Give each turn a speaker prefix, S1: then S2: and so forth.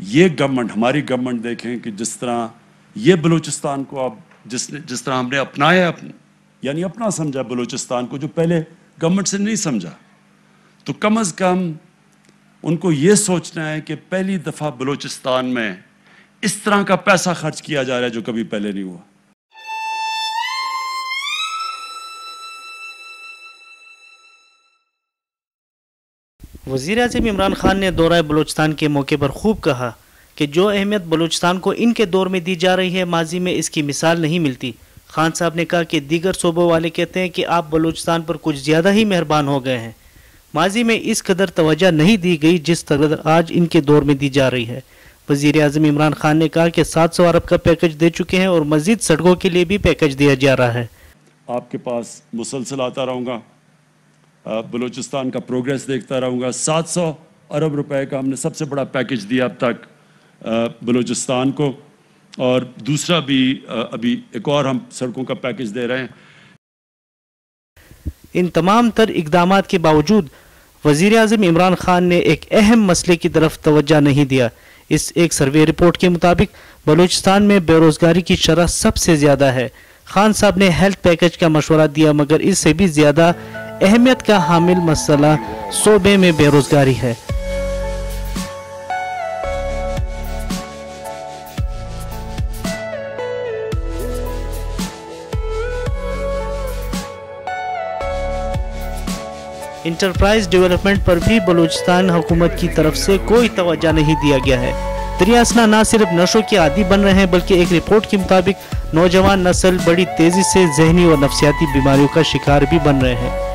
S1: یہ گورنمنٹ, ہماری گورنمنٹ دیکھیں کہ جس طرح یہ بلوچستان کو اب جس طرح ہم نے اپنایا, یعنی اپنا سمجھا بلوچستان کو, جو پہلے گورنمنٹ سے نہیں سمجھا, تو کم از کم ان کو یہ سوچنا ہے کہ پہلی دفعہ بلوچستان میں اس طرح کا پیسہ خرچ کیا جا رہا ہے جو کبھی پہلے نہیں ہوا.
S2: وزیر اعظم عمران خان نے دورہ بلوچستان کے موقع پر خوب کہا کہ جو اہمیت بلوچستان کو ان کے دور میں دی جا رہی ہے, ماضی میں اس کی مثال نہیں ملتی. خان صاحب نے کہا کہ دیگر صوبوں والے کہتے ہیں کہ آپ بلوچستان پر کچھ زیادہ ہی مہربان ہو گئے ہیں. ماضی میں اس قدر توجہ نہیں دی گئی جس قدر آج ان کے دور میں دی جا رہی ہے. وزیر اعظم عمران خان نے کہا کہ 700 ارب کا پیکج دے چکے ہیں اور مزید سڑکوں کے لیے بھی پیکج دیا جا رہا ہے.
S1: آپ کے پاس مسلسل آتا رہوں گا, بلوچستان کا پروگریس دیکھتا رہوں گا. 700 ارب روپے کا ہم نے سب سے بڑا پیکج دیا اب تک بلوچستان کو, اور دوسرا بھی ابھی ایک اور ہم سڑکوں کا پیکج دے رہے ہیں.
S2: ان تمام تر اقدامات کے باوجود وزیر اعظم عمران خان نے ایک اہم مسئلے کی طرف توجہ نہیں دیا. اس ایک سروے رپورٹ کے مطابق بلوچستان میں بے روزگاری کی شرح سب سے زیادہ ہے. خان صاحب نے ہیلتھ پیکج کا مشورہ دیا, مگر اس سے بھی زیادہ اہمیت کا حامل مسئلہ صوبے میں بے روزگاری ہے. انٹرپرائز ڈیولپمنٹ پر بھی بلوچستان حکومت کی طرف سے کوئی توجہ نہیں دیا گیا ہے. دریاسنا نہ صرف نشوں کے عادی بن رہے ہیں بلکہ ایک رپورٹ کے مطابق نوجوان نسل بڑی تیزی سے ذہنی اور نفسیاتی بیماریوں کا شکار بھی بن رہے ہیں.